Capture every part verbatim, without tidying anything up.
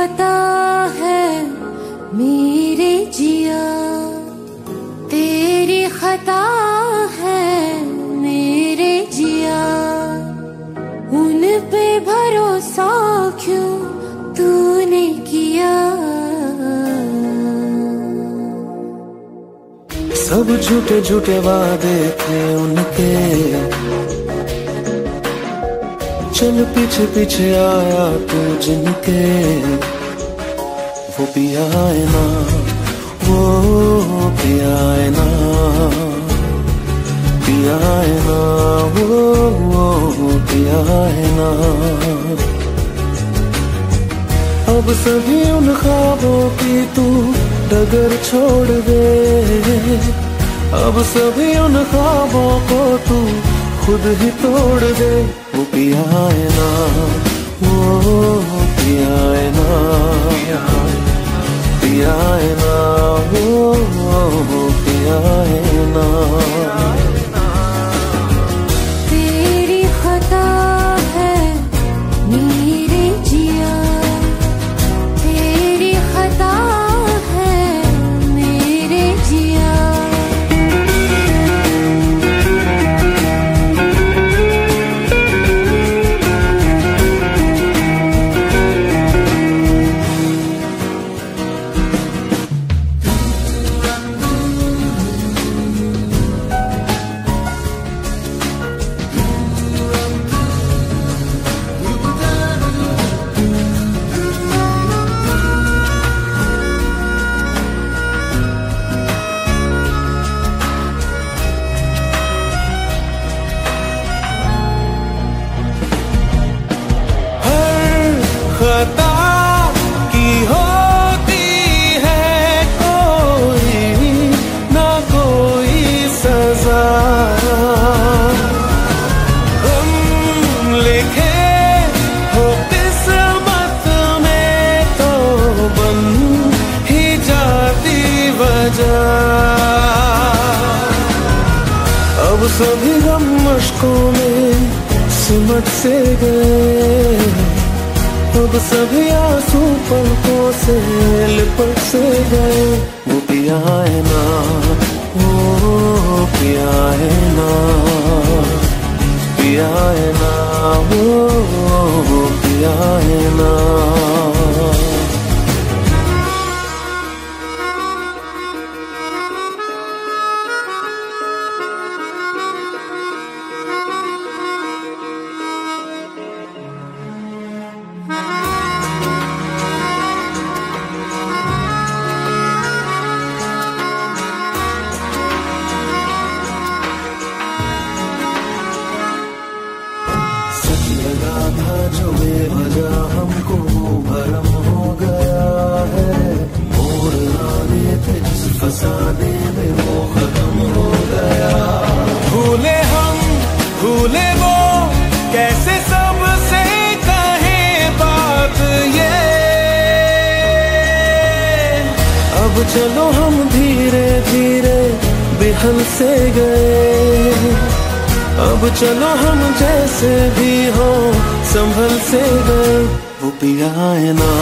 खता है मेरे जिया, तेरी खता है मेरे जिया। उन पे भरोसा क्यों तूने किया? सब झूठे झूठे वादे थे उनके, चल पीछे पीछे आया तू जिनके। वो पिया है ना, वो पिया है ना, पिया है ना, वो, वो पिया है ना। अब सभी उन ख्वाबों की तू डगर छोड़ दे, अब सभी उन ख्वाबों को तू खुद ही तोड़ दे। वो पिया है ना, वो पिया है ना, पिया है ना, वो पिया है ना। तेरी खता है मेरे जिया, तेरी खता है मेरे जिया। खता की होती है कोई ना कोई सजा, हम लिखे हो किस्मत में तो बन ही जाती वजह। अब सभी गम मुश्कों में सिमट से गए, अब सभी आंसू पलकों से लिपट से गए। वो पिया है ना, वो पिया है ना, पिया है ना, वो पिया है ना। था जो बेवजह हमको भरम हो गया है, मोड़ आने थे जिस फसाने में वो खत्म हो गया। भूले हम भूले वो कैसे सबसे कहे बात ये, अब चलो हम धीरे धीरे बेहल से गए। अब चलो हम जैसे भी हो संभल से गए। वो पिया है ना,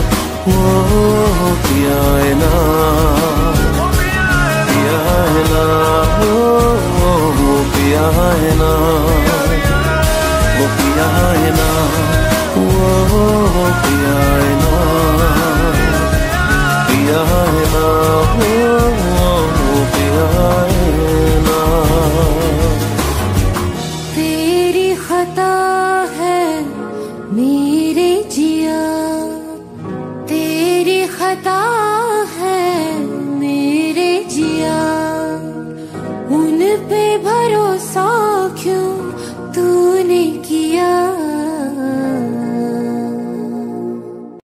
वो पिया है ना, पिया है ना, वो पिया है ना, वो पिया है ना, वो पिया है ना, पिया है ना, वो पिया है ना। तेरी खता है मेरे जिया, तेरी खता